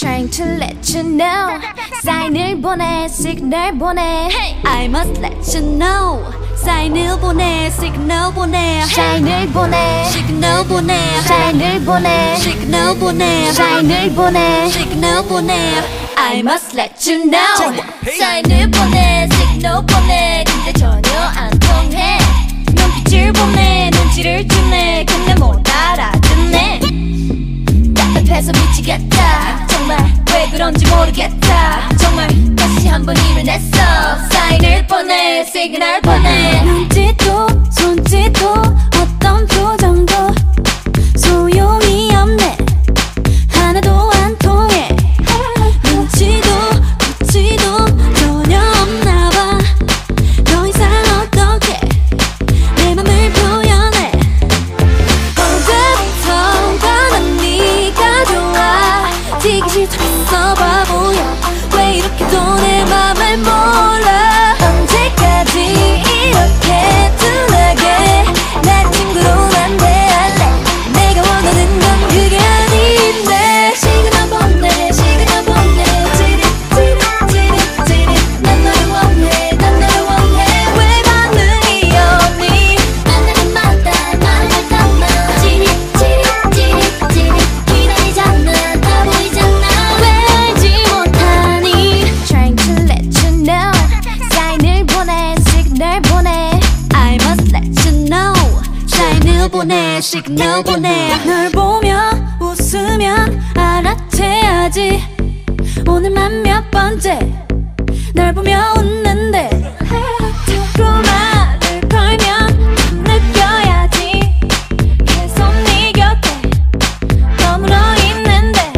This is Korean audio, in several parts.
Trying to let you know 사인을 보내 시그널 보내 I must let you know 사인을 보내 시그널 보내 사인을 보내 시그널 보내 사인을 보내 시그널 보내 사인을 보내 시그널 보내 I must let you know 사인을 보내 시그널 보내 근데 전혀 안 통해 눈빛을 보내 눈치를 주네 근데 못 알아듣네 답답해서 미치겠다 정말 왜 그런지 모르겠다 정말 다시 한번 힘을 냈어 사인을 보내 시그널 보내 눈짓도 손짓도 어떤 표정도 소용이 없네 하나도 안 통해 눈치도 눈치도 전혀 없나봐 더 이상 어떻게 내 맘을 표현해 언제부턴가 난 네가 좋아 되기 싫다했어 바보야 왜 이렇게도 내 맘을 몰라 언제까지 이렇게 둔하게 날 친구로만 대할래 내가 원하는 건 그게 아닌데 시그널 보내 시그널 보내 찌릿 난 너를 원해 난 너를 원해 왜 반응이 없니 만나는 마다 말을 담아 찌릿 기다리잖아 다 보이잖아 왜 알지 못하니 Trying to let you know 사인을 보내 시그널 보내 I must let you know 사인을 보내 시그널 보내 널 보며 웃으면 알아채야지 오늘만 몇 번째 날 보며 웃는데 자꾸 말을 걸면 느껴야지 계속 네 곁에 머물러 있는데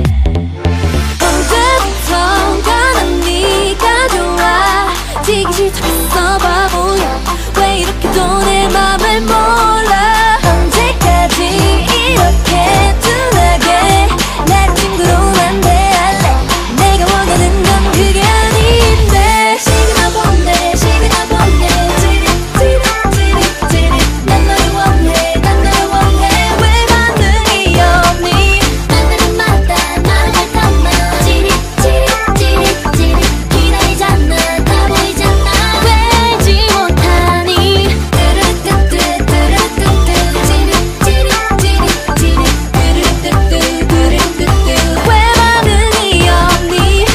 언제부턴가 난 네가 좋아 되기 싫다했어 바보야 왜 이렇게도 내 맘을 몰라 언제까지 이렇게 둔하게 날 친구로만 대할래 내가 원하는 건 그게 아닌데 시그널 보내 시그널 보내 찌릿 난 너를 원해 난 너를 원해 왜 반응이 없니 만나는 마다 말을 담아 찌릿 기다리잖아 다 보이잖아 왜 알지 못하니 왜 반응이 없니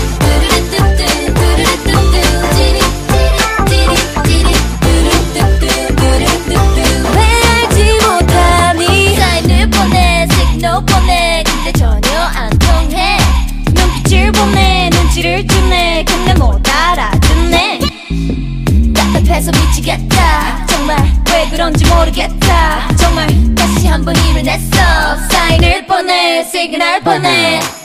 왜 알지 못하니 사인을 보내 시그널 보내 근데 전혀 안 통해 눈빛을 보내 눈치를 주네 근데 못 알아듣네 답답해서 미치겠다 정말 왜 그런지 모르겠다 정말 다시 한번 힘을 냈어 사인을 보내 시그널 보내